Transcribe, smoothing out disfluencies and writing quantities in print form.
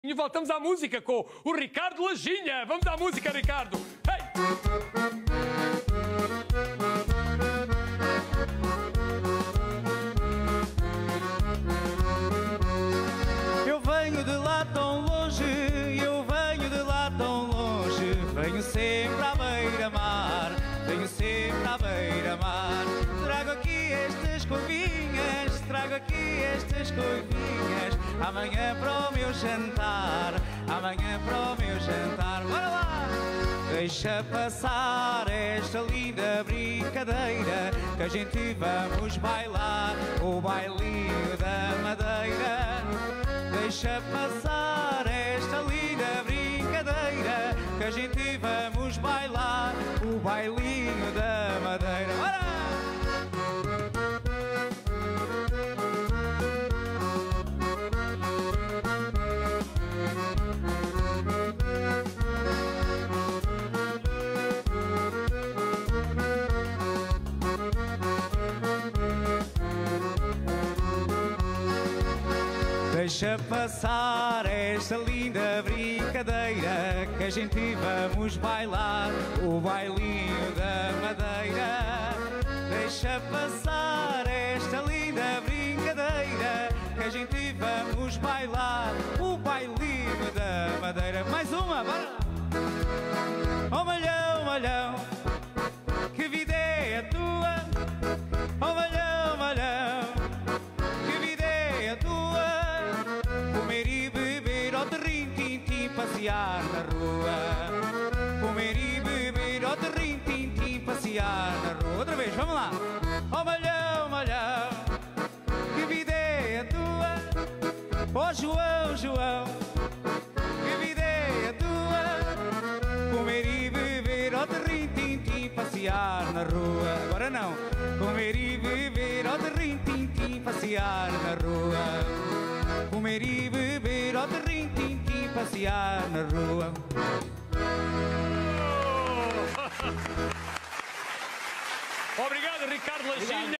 E voltamos à música com o Ricardo Lajinha. Vamos à música, Ricardo. Hey! Eu venho de lá tão longe, eu venho de lá tão longe. Venho sempre à beira-mar, venho sempre à beira-mar. Trago aqui estas coivinhas, trago aqui estas coivinhas. Amanhã para o meu jantar, amanhã para o meu jantar. Bora lá! Deixa passar esta linda brincadeira, que a gente vamos bailar o bailinho da Madeira. Deixa passar esta linda brincadeira, que a gente vamos bailar o bailinho da Madeira. Bora! Deixa passar esta linda brincadeira, que a gente vamos bailar o bailinho da Madeira. Deixa passar esta linda brincadeira, que a gente vamos bailar o bailinho da Madeira. Mais uma, bora! Oh malhão, malhão, que vida é a tua? Oh malhão, malhão, que vida é a tua? Comer e beber ao terrim-tim-tim, passear na rua. Comer e beber ao terrim-tim-tim, passear na rua. Outra vez, vamos lá. Oh malhão, malhão, que vida é a tua? Oh João, João, que vida é a tua? Comer e beber ao terrim-tim-tim, passear na rua. Agora não. Comer e beber ao terrim-tim-tim, passear na rua. Comer e beber ao terrim-tim-tim, passear na rua. Obrigado, Ricardo Lajinha.